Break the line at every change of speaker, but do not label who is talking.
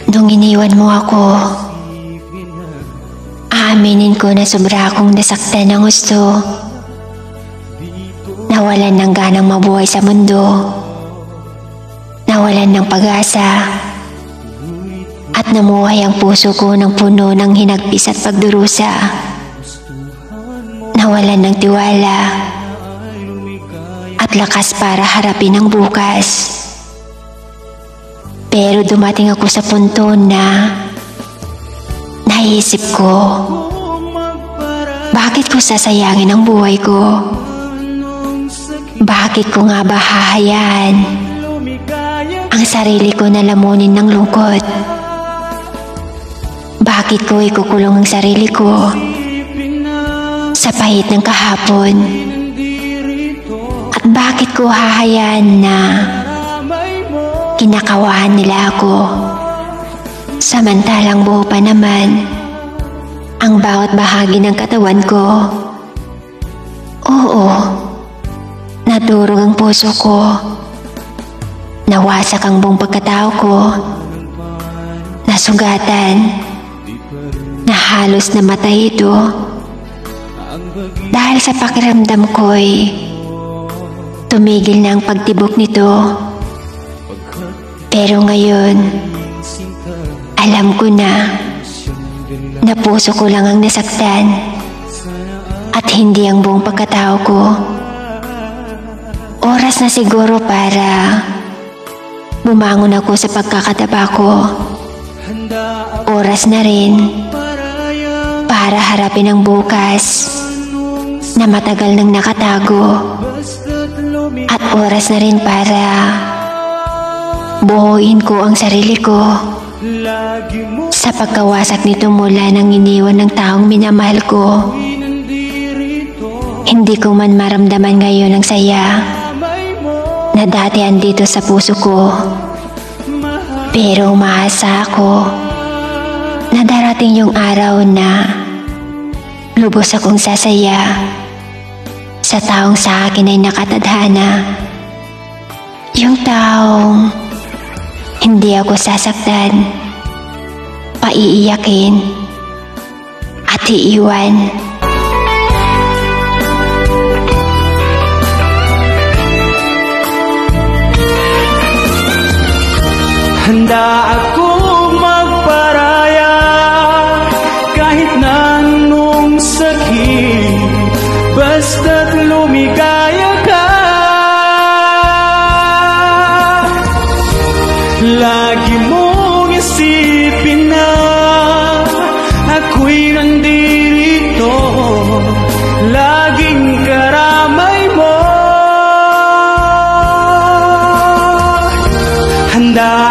Nung iniwan mo ako, aaminin ko na sobra akong nasaktan ng gusto. Nawalan ng ganang mabuhay sa mundo. Nawalan ng pag-asa. At namuhay ang puso ko ng puno ng hinagpis at pagdurusa. Nawalan ng tiwala at lakas para harapin ang bukas. Pero dumating ako sa punto na naisip ko, bakit ko sasayangin ang buhay ko? Bakit ko nga ba hahayaan ang sarili ko na lamunin ng lungkot? Bakit ko ikukulong ang sarili ko sa pahit ng kahapon? At bakit ko hahayaan na kinakawahan nila ako, samantalang buo pa naman ang bawat bahagi ng katawan ko? Oo, nadurog ang puso ko, nawasak ang buong pagkatao ko, nasugatan, na halos namatay ito dahil sa pakiramdam ko'y tumigil na ang pagtibok nito. Pero ngayon, alam ko na puso ko lang ang nasaktan at hindi ang buong pagkatao ko. Oras na siguro para bumangon ako sa pagkakataba ko. Oras na rin para harapin ang bukas na matagal nang nakatago. At oras na rin para buuin ko ang sarili ko sa pagkawasak nito mula nang iniwan ng taong minamahal ko. Hindi ko man maramdaman ngayon ang saya na dati andito sa puso ko. Pero umaasa ako na darating yung araw na lubos akong sasaya sa taong sa akin ay nakatadhana. Yung taong hindi ako sasaktan, paiiyakin at iiwan.
Handa akong magparaya kahit na anong sakit, basta't lumigaya ka. Lagi mong isipin na ako'y nandito, laging karamay mo. Handa